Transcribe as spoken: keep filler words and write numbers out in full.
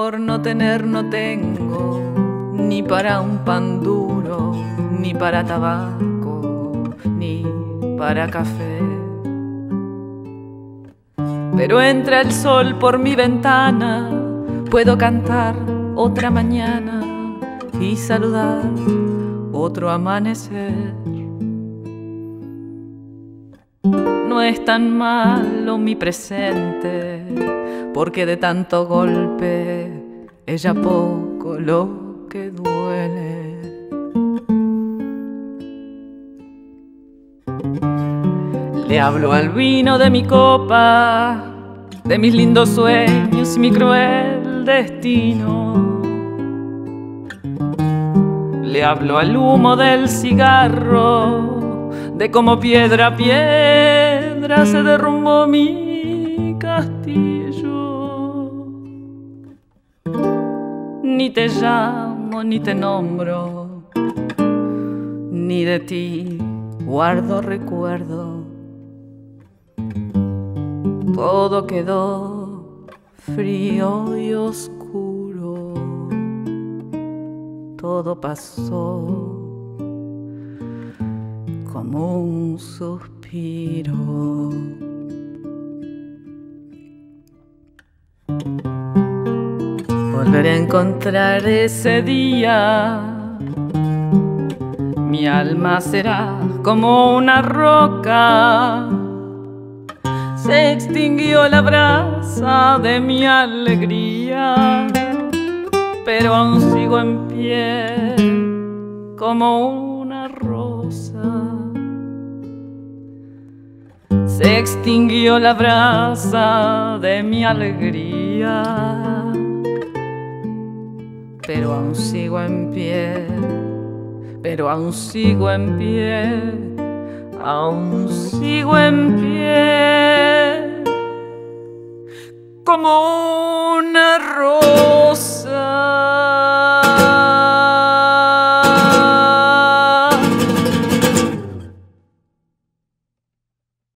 por no tener no tengo ni para un pan duro, ni para tabaco, ni para café. Pero entra el sol por mi ventana, puedo cantar otra mañana y saludar otro amanecer. No es tan malo mi presente, porque de tanto golpe es ya poco lo que duele. Le hablo al vino de mi copa, de mis lindos sueños y mi cruel destino. Le hablo al humo del cigarro, de cómo piedra a piedra se derrumbó mi castillo. Ni te llamo ni te nombro, ni de ti guardo recuerdo. Todo quedó frío y oscuro, todo pasó como un suspiro. Volveré a encontrar ese día, mi alma será como una roca. Se extinguió la brasa de mi alegría, pero aún sigo en pie como una rosa. Se extinguió la brasa de mi alegría, pero aún sigo en pie, pero aún sigo en pie, aún sigo en